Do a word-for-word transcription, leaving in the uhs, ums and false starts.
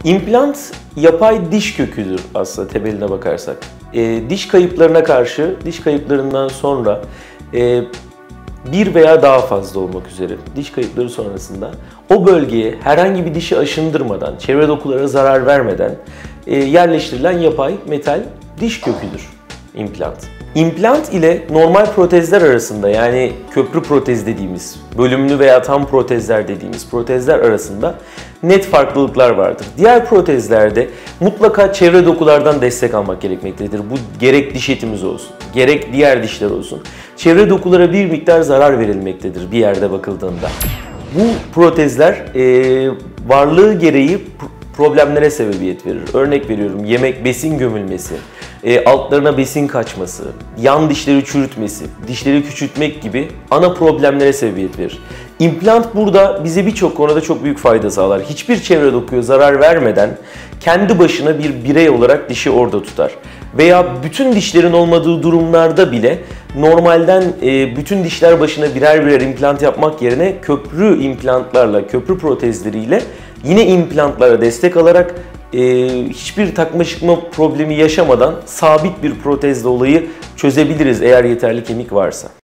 İmplant yapay diş köküdür aslında temeline bakarsak. E, diş kayıplarına karşı, diş kayıplarından sonra e, bir veya daha fazla olmak üzere diş kayıpları sonrasında o bölgeye herhangi bir dişi aşındırmadan, çevre dokulara zarar vermeden e, yerleştirilen yapay metal diş köküdür implant. İmplant ile normal protezler arasında, yani köprü protez dediğimiz, bölümlü veya tam protezler dediğimiz protezler arasında net farklılıklar vardır. Diğer protezlerde mutlaka çevre dokulardan destek almak gerekmektedir. Bu gerek diş etimiz olsun, gerek diğer dişler olsun. Çevre dokulara bir miktar zarar verilmektedir bir yerde bakıldığında. Bu protezler e, varlığı gereği problemlere sebebiyet verir. Örnek veriyorum, yemek, besin gömülmesi, e, altlarına besin kaçması, yan dişleri çürütmesi, dişleri küçültmek gibi ana problemlere sebebiyet verir. İmplant burada bize birçok konuda çok büyük fayda sağlar. Hiçbir çevre dokuya zarar vermeden kendi başına bir birey olarak dişi orada tutar. Veya bütün dişlerin olmadığı durumlarda bile normalden e, bütün dişler başına birer birer implant yapmak yerine köprü implantlarla, köprü protezleriyle yine implantlara destek alarak e, hiçbir takma çıkma problemi yaşamadan sabit bir protezle olayı çözebiliriz eğer yeterli kemik varsa.